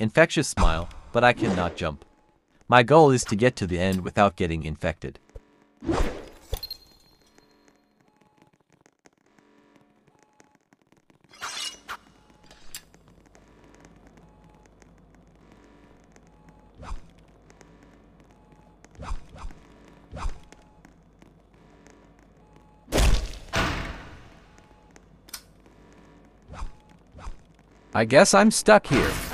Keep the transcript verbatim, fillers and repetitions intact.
Infectious Smile, but I cannot jump. My goal is to get to the end without getting infected. I guess I'm stuck here.